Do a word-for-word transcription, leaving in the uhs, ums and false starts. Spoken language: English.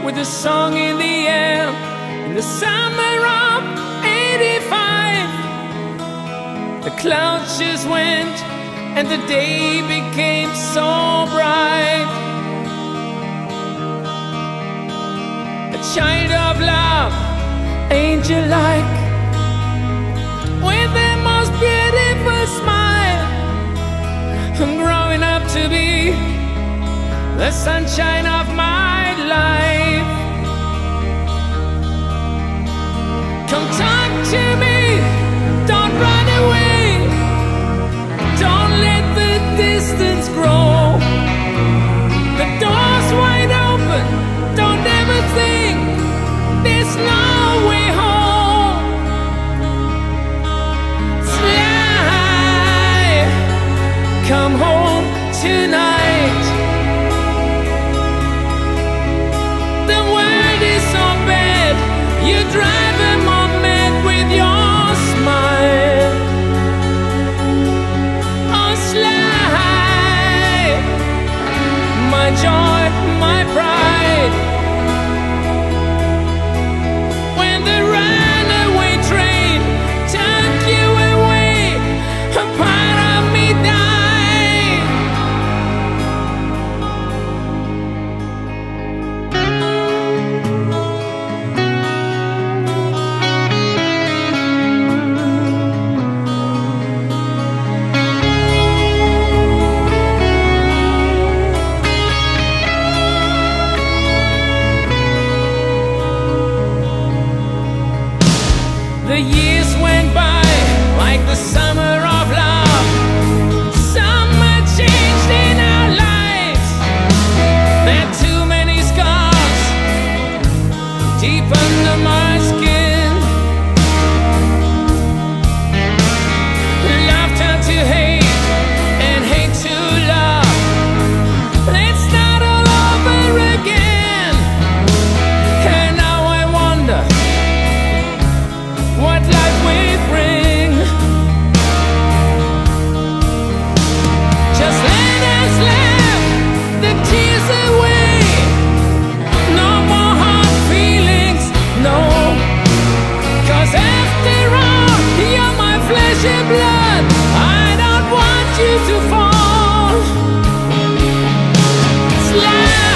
with a song in the air. In the summer of eighty-five, the clouds just went and the day became so bright. A child of love, angel-like, with the most beautiful smile, and growing up to be the sunshine of my life. Come talk to me, don't run away, don't let the distance grow. The door's wide open, don't ever think there's no way home. Fly, come home tonight. The world is so bad, you drive them all mad with your smile. Oh, slide, my joy, my pride. When the runaway train took you away, a part of me died. The years went by like the summer of love. Summer changed in our lives. There are too many scars deep under my skin. Love turned to hate and hate to love. Let's start all over again. And now I wonder what life will bring. Just let us laugh the tears away. No more hard feelings, no. 'Cause after all, you're my flesh and blood. I don't want you to fall. Slide.